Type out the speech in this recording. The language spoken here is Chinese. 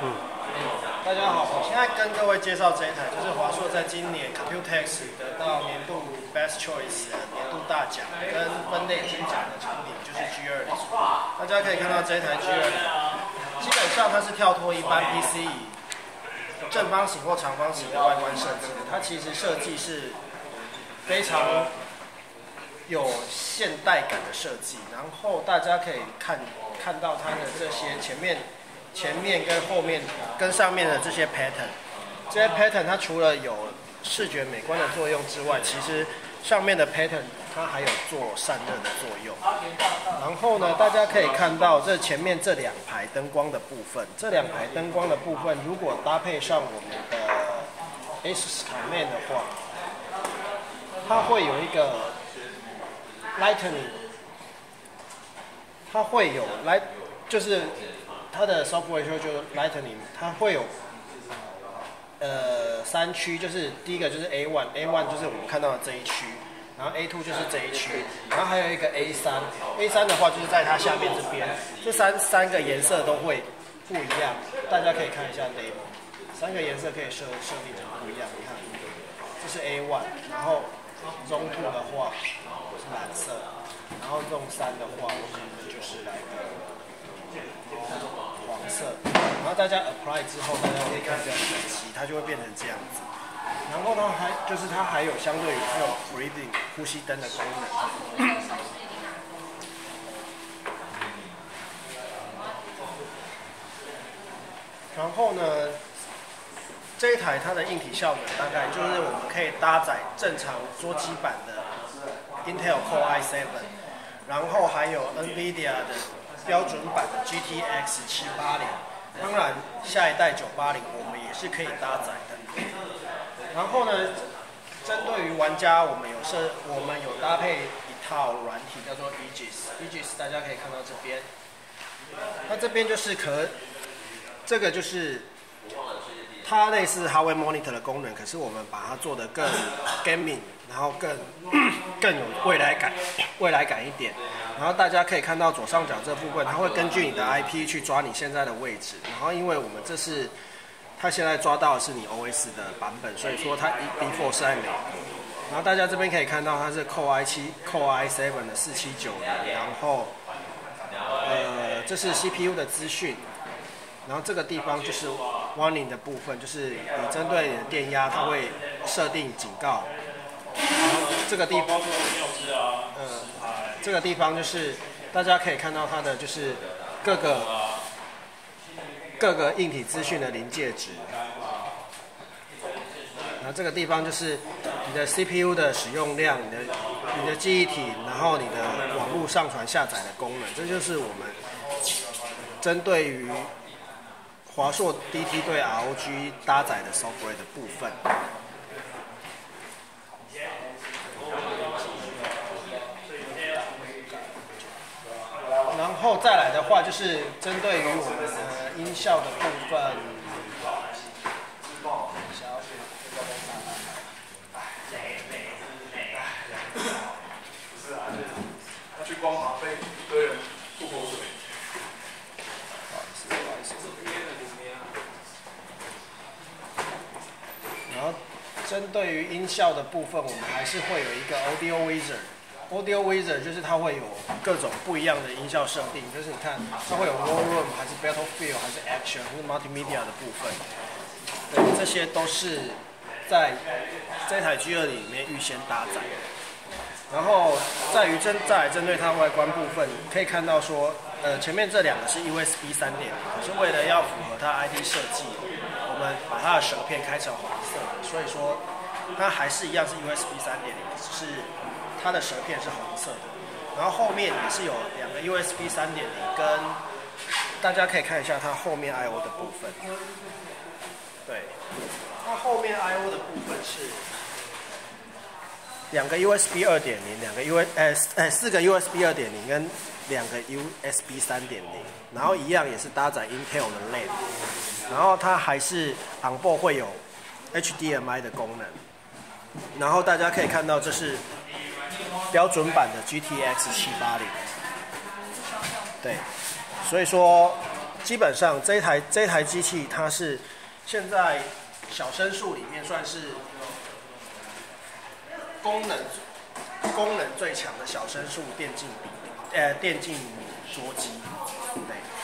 大家好，我现在跟各位介绍这一台，就是华硕在今年 Computex 得到年度 Best Choice 的年度大奖跟分类金奖的产品，就是 G20。大家可以看到这一台 G20，基本上它是跳脱一般 PC 以正方形或长方形的外观设计的，它其实设计是非常有现代感的设计，然后大家可以看到它的这些前面跟后面跟上面的这些 pattern， 这些 pattern 它除了有视觉美观的作用之外，其实上面的 pattern 它还有做散热的作用。然后呢，大家可以看到这前面这两排灯光的部分，如果搭配上我们的 ASUS Command 的话，它会有一个 Lightning， 它会有就是它的 software 就是 Lightning， 它会有3区，就是第一个就是 A1 就是我们看到的这一区，然后 A2 就是这一区，然后还有一个 A3 的话就是在它下面这边，这三个颜色都会不一样，大家可以看一下 demo， 3个颜色可以设定成不一样，你看，这是 A1， 然后 Zone 2的话是蓝色，然后 Zone 3的话我可能就是来个黄色，然后大家 apply 之后，大家可以看这样子漆，它就会变成这样子。然后呢，它还有相对于还有 breathing 呼吸灯的功能。然后呢，这一台它的硬体效能大概就是我们可以搭载正常桌机版的 Intel Core i7， 然后还有 NVIDIA 的标准版的 GTX 780，当然下一代980我们也是可以搭载的。然后呢，针对于玩家，我们有搭配一套软体叫做 Aegis， 大家可以看到这边，它这边就是这个就是它类似 Hardware Monitor 的功能，可是我们把它做得更 gaming， 然后更有未来感一点。然后大家可以看到左上角这部分，它会根据你的 IP 去抓你现在的位置。然后因为我们它现在抓到的是你 OS 的版本，所以说它 default 是在美国。然后大家这边可以看到它是 Core i7 的4790，然后这是 CPU 的资讯。然后这个地方就是 warning 的部分，就是你针对你的电压，它会设定警告。然后这个地方就是大家可以看到它的就是各个硬体资讯的临界值。然后这个地方就是你的 CPU 的使用量，你的记忆体，然后你的网络上传下载的功能，这就是我们针对于华硕 DT 对 ROG 搭载的 software 的部分。然后再来的话，就是针对于我们的音效的部分。 去光华被一堆人吐口水。 不好意思。然后针对于音效的部分，我们还是会有一个 Audio Wizard。Audio Wizard 就是它会有各种不一样的音效设定，就是你看它会有 War Room 还是 Battlefield 还是 Action 还是 Multimedia 的部分，对，这些都是在这台 G20里面预先搭载的。然后再来针对它外观部分，可以看到说，前面这两个是 USB 3.0，可是为了要符合它 ID 设计，我们把它的舌片开成黄色的，所以说它还是一样是 USB 3.0，只是它的舌片是红色的。然后后面也是有2个 USB 3.0，跟大家可以看一下它后面 I/O 的部分。对，它后面 I/O 的部分是2个 USB 2.0， 4个 USB 2.0跟2个 USB 3.0， 然后一样也是搭载 Intel 的 LAN， 然后它还是 onboard 会有 HDMI 的功能，然后大家可以看到这是标准版的 GTX 780，对，所以说基本上这一台机器它是现在小声数里面算是功能最强的小声数电竞桌机，对。